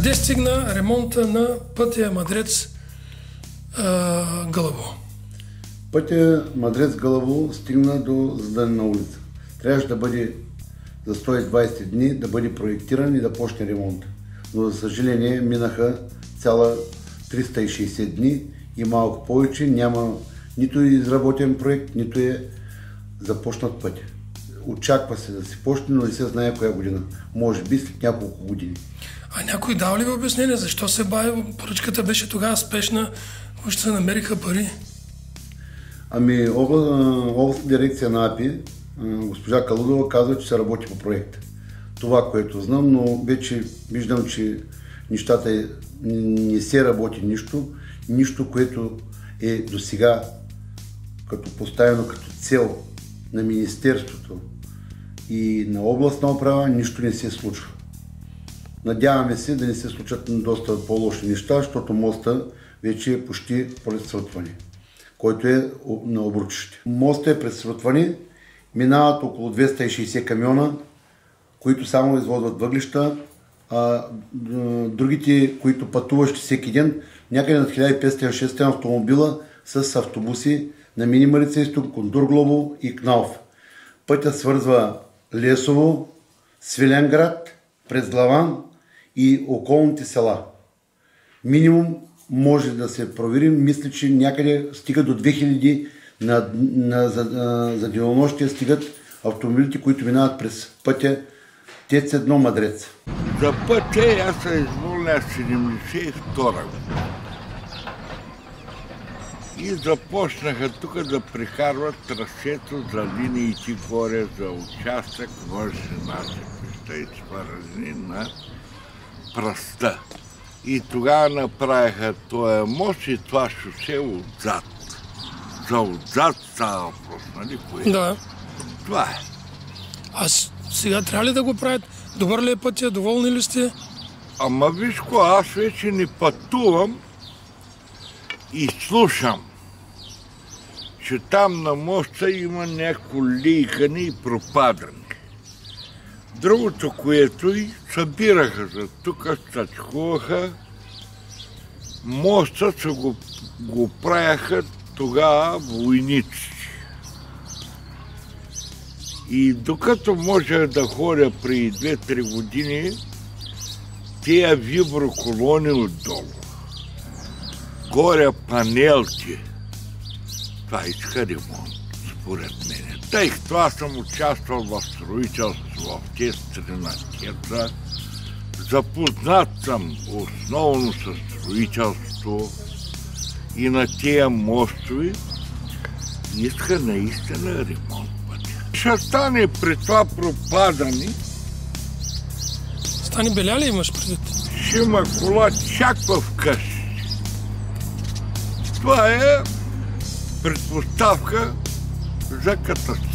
Къде стигна ремонта на пътя Мадрец-Гълъбово? Пътя Мадрец-Гълъбово стигна до зададена улица. Трябваше да бъде за 120 дни да бъде проектиран и да почне ремонт. Но за съжаление минаха цяла 360 дни и малко повече. Няма нито изработен проект, нито е започнат пътя. Очаква се да се почне, но не се знае коя година. Може би след няколко години. А някой дал ли обяснение защо се бави? Поръчката беше тогава спешна, още се намериха пари. Ами областна дирекция на АПИ, госпожа Калудова, казва, че се работи по проекта. Това, което знам, но вече виждам, че нещата не се работи нищо, което е досега като поставено като цел на Министерството и на областна управа, нищо не се случва. Надяваме се да не се случат доста по-лоши неща, защото моста вече е почти пред срутване, който е на обручище. Моста е пред срутване, минават около 260 камиона, които само извозват въглища, а другите, които пътуващи всеки ден, някъде над 1500-600 автомобила с автобуси на Мини Марица изток, Кондур-Глобово и Кнауф. Пътя свързва Лесово, Свиленград, през Главан и околните села. Минимум може да се проверим, мисля, че някъде стига до 2000 за денонощие стигат автомобилите, които минават през пътя ТЕЦ-1 Мадрец. За пътя аз се изволня 72 година. И започнаха тук да прекарват трасето за линиите горе, за участък, може се насипи и свързани на пръста. И тогава направиха този мост и това шосе отзад. За отзад става въпрос, нали? Да. Това е. А сега трябва ли да го правят? Добър ли е пътя? Доволни ли сте? Ама виж ко, аз вече не пътувам и слушам, че там на моста има някакво лийкане и пропадане. Другото, което и събираха за тук, стачкуваха, моста се го правяха тогава войници. И докато можех да ходя преди 2-3 години, тия виброколони отдолу, горе панелки, това иска ремонт, според мен. Тъй като аз съм участвал в строителство, в тези страни на ТЕЦ-а, запознат съм основно с строителство и на тия мостови, иска наистина ремонт пътя. Ще стане при това пропадане. Стане беля ли имаш предвид? Ще има кола чак в къщи. Това е предпоставка за катастрофа.